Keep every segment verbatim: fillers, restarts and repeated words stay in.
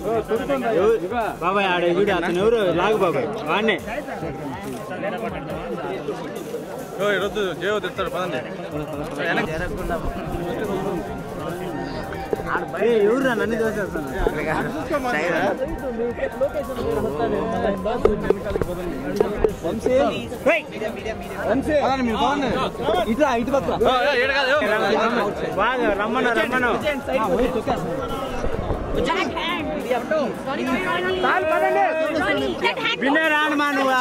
బాబాయ్ ఆడే చూడు అతను ఎవరు లాగు బాబాయ్ వాడినే ఈరోజు జేవో తెస్తాడు పదండి ఎవరు నన్ను చూసేస్తాను ఇట్లా ఇటు పక్క బాగా రమ్మను రమ్మను వినే రాను మా నువ్వు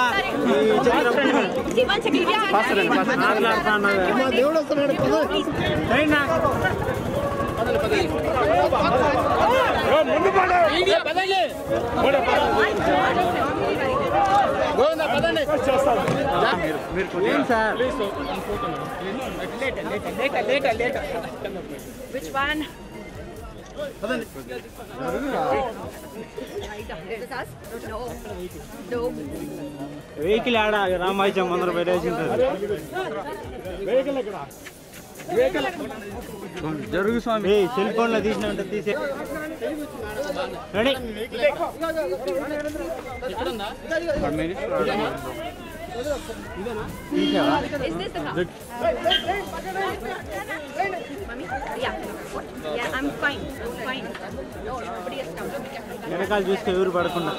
ఏం సార్ Which one? వెహికల్ ఆడ రామాయచం ముందర పెట్టేసి జరుగు స్వామి సెల్ ఫోన్ లో తీసిన తీసే ready Is this the car? Mommy? Yeah. Yeah, I'm fine. I'm fine. No, nobody has come. వెనకాల చూస్తే ఎవరు పడకుండా